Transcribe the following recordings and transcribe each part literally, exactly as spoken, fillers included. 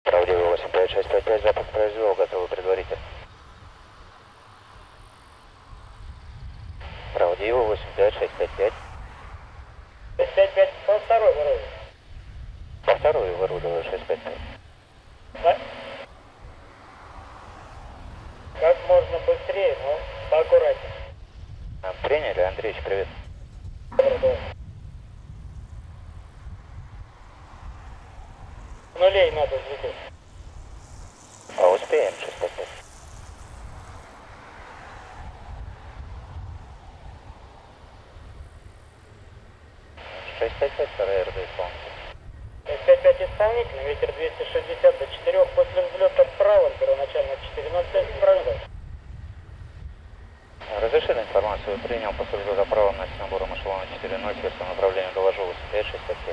Правдивый восемь пять шесть пять пять, запуск произвел, готовы предварительно. Правдивый восемь пять шесть пять пять. шесть пять пять, по второй вырубил. По второй вырубил шесть пять пять. Да? Как можно быстрее, но поаккуратнее. Приняли, Андреевич, привет. Добро. Нулей надо взлететь. А успеем, шесть пять пять. шесть пять пять, вторая РД исполнитель. шесть пять пять исполнительный, ветер двести шестьдесят до четырёх, после взлета вправо, первоначально четыре ноль пять, правильно? Разрешили информацию, принял, послужил за правом на набором эшелона четыре ноль, средством направления доложу восемь пять шесть пять пять.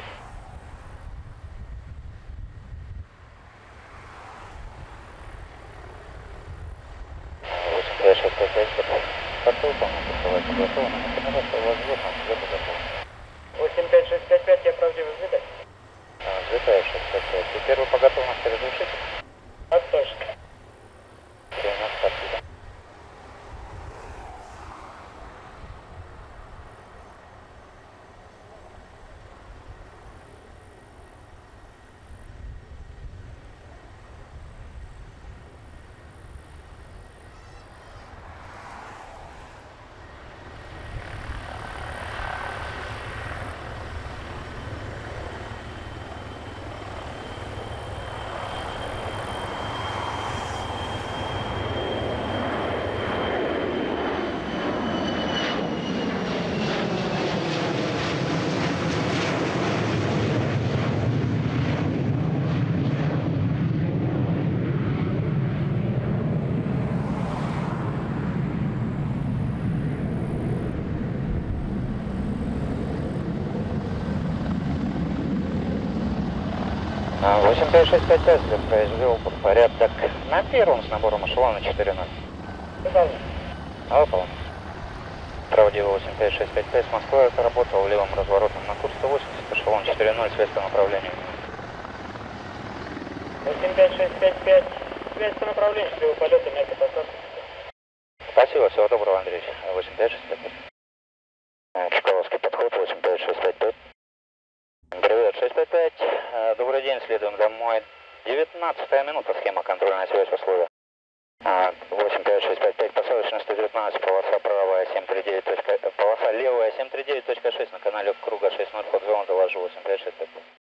восемь пять шесть пять пять, готов, полностью оставаться готовым, информация у вас взлет, нам взлет готов. восемь пять шесть пять пять, я правдиво взлетать. Взлетаю шесть пять пять, теперь вы по готовности разрешите? Так точно. Принял, спасибо. восемь пять шесть пять пять, произвел порядок на первом с набором эшелона четыре ноль. Выполнен. А выполнен. Правдиво восемь пять шесть пять пять, с Москвы отработал левым разворотом на курс сто восемьдесят, эшелон четыре ноль, связь по направлению. восемь пять шесть пять пять, связь по направлению, если вы полеты мягкой посадки. Спасибо, всего доброго, Андреевич. восемь пять шесть пять пять. Чкаловский подход, восемь пять шесть пять пять. Привет, шесть пять пять. Добрый день, следуем домой. девятнадцатая минута, схема контрольная связь, условия. восемь пять шесть пять пять, посадочная сто девятнадцать, полоса правая семь три девять, полоса левая семь три девять точка шесть на канале круга шесть ноль, ход зона, доложу восемь пять шесть пять пять.